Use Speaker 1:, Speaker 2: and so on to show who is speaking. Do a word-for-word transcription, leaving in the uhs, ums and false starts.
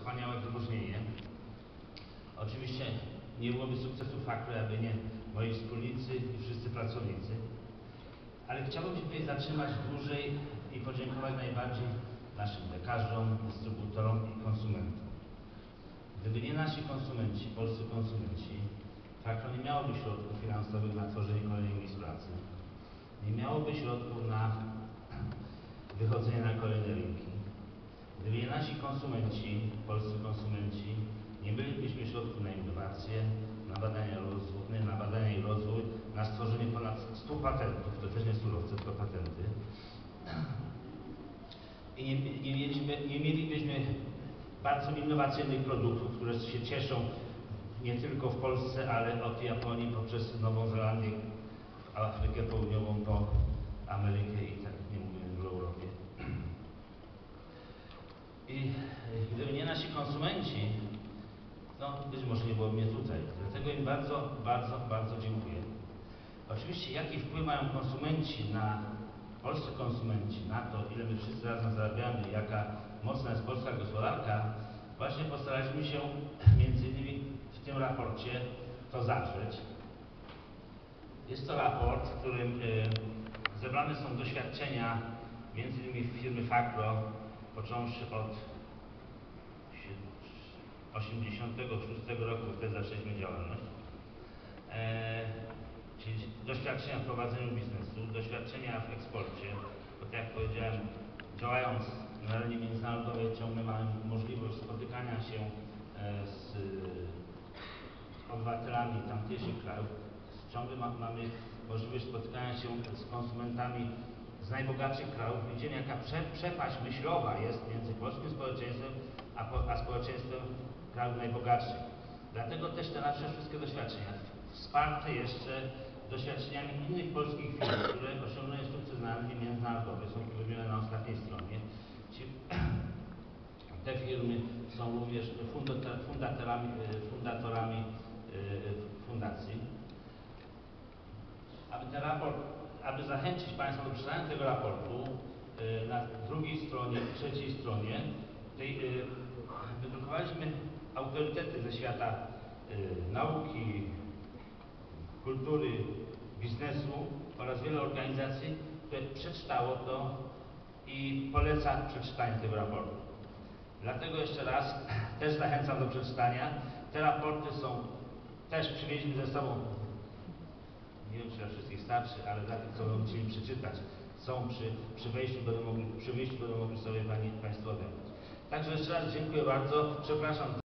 Speaker 1: wspaniałe wyróżnienie. Oczywiście nie byłoby sukcesu faktu, aby nie moi wspólnicy i wszyscy pracownicy, ale chciałbym się tutaj zatrzymać dłużej i podziękować najbardziej naszym lekarzom, dystrybutorom i konsumentom. Gdyby nie nasi konsumenci, polscy konsumenci, Fakro nie miałoby środków finansowych na tworzenie kolejnych miejsc pracy, nie miałoby środków na wychodzenie na kolejne rynki. Gdyby nie nasi konsumenci, polscy konsumenci, nie mielibyśmy środków na innowacje, na badania, rozwój, na badania i rozwój, na stworzenie ponad stu patentów, to też nie surowce, tylko patenty. I nie, nie, mieliśmy, nie mielibyśmy bardzo innowacyjnych produktów, które się cieszą nie tylko w Polsce, ale od Japonii poprzez Nową Zelandię, Afrykę Południową po Amerykę i tak nie mówiąc w Europie. I gdyby nie nasi konsumenci, no być może nie było mnie tutaj. Dlatego im bardzo, bardzo, bardzo dziękuję. Oczywiście jaki wpływ mają konsumenci na, polscy konsumenci na to, ile my wszyscy razem zarabiamy, jaka mocna jest polska gospodarka, właśnie postaraliśmy się między innymi w tym raporcie to zawrzeć. Jest to raport, w którym y, zebrane są doświadczenia między innymi firmy Fakro, począwszy od osiemdziesiątego szóstego roku, wtedy zaczęliśmy działalność. E, czyli doświadczenia w prowadzeniu biznesu, doświadczenia w eksporcie, bo tak jak powiedziałem, działając na arenie międzynarodowej ciągle mamy możliwość spotykania się e, z obywatelami tamtejszych krajów, ciągle ma, mamy możliwość spotykania się z konsumentami z najbogatszych krajów. Widzimy, jaka prze, przepaść myślowa jest między polskim społeczeństwem a, po, a społeczeństwem krajów najbogatszych. Dlatego też te nasze wszystkie doświadczenia, wsparte jeszcze doświadczeniami innych polskich firm, które osiągnęły sukces na arenie międzynarodowej, są tu wymienione na ostatniej stronie. Ci, te firmy są również fundatorami, fundatorami fundacji. Aby ten raport, aby zachęcić Państwa do przeczytania tego raportu, na drugiej stronie, trzeciej stronie, tej, wydrukowaliśmy autorytety ze świata nauki, kultury, biznesu oraz wiele organizacji, które przeczytało to i poleca przeczytanie tego raportu. Dlatego jeszcze raz też zachęcam do przeczytania. Te raporty są, też przywieźliśmy ze sobą, nie wiem czy dla wszystkich starszy, ale dla tych, co będą chcieli przeczytać, są przy, przy wejściu, będą mogli, przy wyjściu będą mogli sobie Państwo odebrać. Także jeszcze raz dziękuję bardzo. Przepraszam.